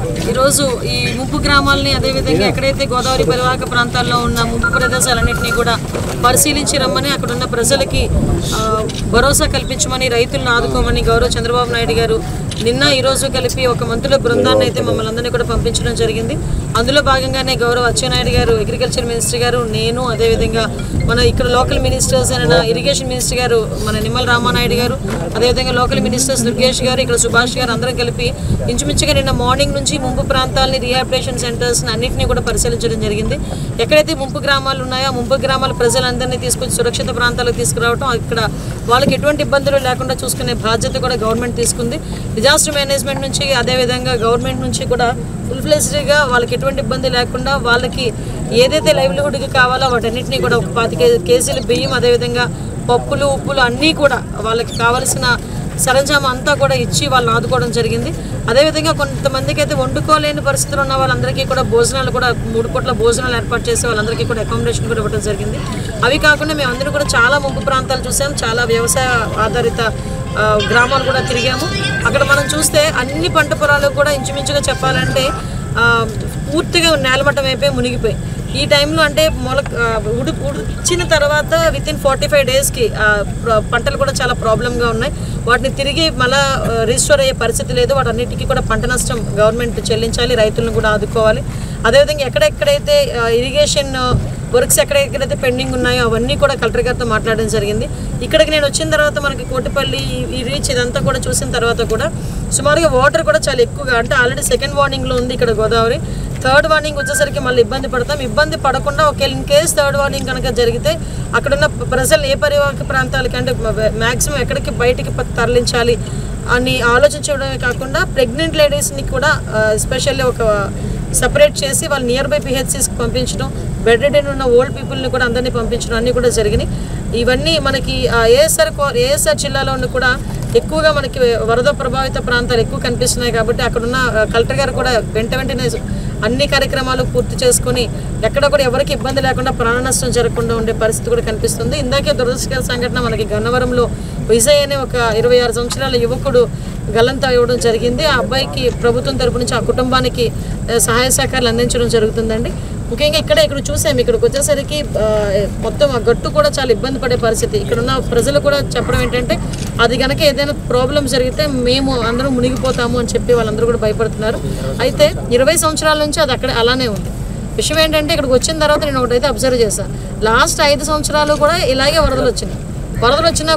ఈరోజు ఈ ముంపు గ్రామాలని అదేవిధంగా ఎక్కడైతే గోదావరి పరివాహక ప్రాంతాల్లో ఉన్న ముంపు ప్రదేశాలన్నింటినీ కూడా పరిశీలించి రమ్మని అక్కడ ఉన్న ప్రజలకి భరోసా కల్పించమని రైతులను ఆదుకోమని గౌరవ చంద్రబాబు నాయుడు గారు నిన్న ఈరోజు కలిపి ఒక మంత్రుల బృందాన్ని అయితే మమ్మల్ని అందరినీ కూడా పంపించడం జరిగింది. అందులో భాగంగానే గౌరవ అచ్చెన్నాయుడు గారు అగ్రికల్చర్ మినిస్టర్ గారు, నేను, అదేవిధంగా మన ఇక్కడ లోకల్ మినిస్టర్స్ అయిన ఇరిగేషన్ మినిస్టర్ గారు మన నిమ్మల రామానాయుడు గారు, అదేవిధంగా లోకల్ మినిస్టర్స్ దుర్గేష్ గారు, ఇక్కడ సుభాష్ గారు అందరం కలిపి ఇంచుమించుగా నిన్న మార్నింగ్ నుంచి ముంపు ప్రాంతాలని రీహాబిలిటేషన్ సెంటర్స్ని అన్నింటినీ కూడా పరిశీలించడం జరిగింది. ఎక్కడైతే ముంపు గ్రామాలు ఉన్నాయో ఆ ముంపు గ్రామాల ప్రజలందరినీ తీసుకొచ్చి సురక్షిత ప్రాంతాలకు తీసుకురావడం, ఇక్కడ వాళ్ళకి ఎటువంటి ఇబ్బందులు లేకుండా చూసుకునే బాధ్యత కూడా గవర్నమెంట్ తీసుకుంది. డిజాస్టర్ మేనేజ్మెంట్ నుంచి అదేవిధంగా గవర్నమెంట్ నుంచి కూడా ఫుల్ ఫ్లెజ్డ్గా వాళ్ళకి ఎటువంటి ఇబ్బంది లేకుండా వాళ్ళకి ఏదైతే లైవ్లీహుడ్కి కావాలో వాటన్నిటినీ కూడా ఒక 25 కేజీల బియ్యం, అదేవిధంగా పప్పులు, ఉప్పులు అన్నీ కూడా వాళ్ళకి కావాల్సిన సరంజామా అంతా కూడా ఇచ్చి వాళ్ళని ఆదుకోవడం జరిగింది. అదేవిధంగా కొంతమందికి అయితే వండుకోలేని పరిస్థితులు ఉన్న వాళ్ళందరికీ కూడా భోజనాలు కూడా 3 పూట్ల భోజనాలు ఏర్పాటు చేసి వాళ్ళందరికీ కూడా అకామిడేషన్ కూడా ఇవ్వడం జరిగింది. అవి కాకుండా మేము అందరూ కూడా చాలా ముంపు ప్రాంతాలు చూసాం, చాలా వ్యవసాయ ఆధారిత గ్రామాలు కూడా తిరిగాము. అక్కడ మనం చూస్తే అన్ని పంట పొలాలు కూడా ఇంచుమించుగా చెప్పాలంటే పూర్తిగా నేలమట్టం అయిపోయి మునిగిపోయి ఈ టైంలో అంటే ఉడిచిన తర్వాత వితిన్ 45 డేస్కి పంటలు కూడా చాలా ప్రాబ్లంగా ఉన్నాయి. వాటిని తిరిగి మళ్ళీ రీస్టోర్ అయ్యే పరిస్థితి లేదు. వాటన్నిటికీ కూడా పంట నష్టం గవర్నమెంట్ చెల్లించాలి, రైతులను కూడా ఆదుకోవాలి. అదేవిధంగా ఎక్కడెక్కడైతే ఇరిగేషన్ వర్క్స్ ఎక్కడెక్కడైతే పెండింగ్ ఉన్నాయో అవన్నీ కూడా కలెక్టర్ గారితో మాట్లాడడం జరిగింది. ఇక్కడికి నేను వచ్చిన తర్వాత మనకి కోటిపల్లి ఈ రీచ్ ఇదంతా కూడా చూసిన తర్వాత కూడా సుమారుగా వాటర్ కూడా చాలా ఎక్కువగా, అంటే ఆల్రెడీ 2nd వార్నింగ్లో ఉంది ఇక్కడ గోదావరి. 3rd వార్నింగ్ వచ్చేసరికి మళ్ళీ ఇబ్బంది పడతాం. ఇబ్బంది పడకుండా ఒకవేళ ఇన్ కేసు 3rd వార్నింగ్ కనుక జరిగితే అక్కడున్న ప్రజలు ఏ పరివాహక ప్రాంతాలకి అంటే మ్యాక్సిమం ఎక్కడికి బయటికి తరలించాలి అని ఆలోచించడమే కాకుండా ప్రెగ్నెంట్ లేడీస్ని కూడా ఎస్పెషల్లీ ఒక సపరేట్ చేసి వాళ్ళు నియర్ బై పిహెచ్సిస్కి పంపించడం, బెడ్ రిడెన్ ఉన్న ఓల్డ్ పీపుల్ని కూడా అందరినీ పంపించడం అన్నీ కూడా జరిగినాయి. ఇవన్నీ మనకి ఏఎస్ఆర్ జిల్లాలో కూడా ఎక్కువగా మనకి వరద ప్రభావిత ప్రాంతాలు ఎక్కువ కనిపిస్తున్నాయి కాబట్టి అక్కడున్న కలెక్టర్ గారు కూడా వెంటనే అన్ని కార్యక్రమాలు పూర్తి చేసుకొని ఎక్కడ కూడా ఎవరికి ఇబ్బంది లేకుండా ప్రాణ నష్టం జరగకుండా ఉండే పరిస్థితి కూడా కనిపిస్తుంది. ఇందాకే దురదృష్టకర సంఘటన మనకి గన్నవరంలో విజయ్ అనే ఒక 26 సంవత్సరాల యువకుడు గల్లంతా ఇవ్వడం జరిగింది. ఆ అబ్బాయికి ప్రభుత్వం తరపు నుంచి ఆ కుటుంబానికి సహాయ సహకారాలు అందించడం జరుగుతుందండి. ముఖ్యంగా ఇక్కడ చూసాము, ఇక్కడికి వచ్చేసరికి మొత్తం ఆ గట్టు కూడా చాలా ఇబ్బంది పడే పరిస్థితి. ఇక్కడున్న ప్రజలు కూడా చెప్పడం ఏంటంటే అది కనుక ఏదైనా ప్రాబ్లం జరిగితే మేము అందరం మునిగిపోతాము అని చెప్పి వాళ్ళందరూ కూడా భయపడుతున్నారు. అయితే 20 సంవత్సరాల నుంచి అది అక్కడ అలానే ఉంది. విషయం ఏంటంటే ఇక్కడికి వచ్చిన తర్వాత నేను ఒకటైతే అబ్జర్వ్ చేశాను, లాస్ట్ 5 సంవత్సరాలు కూడా ఇలాగే వరదలు వచ్చినాయి. వరదలు వచ్చినా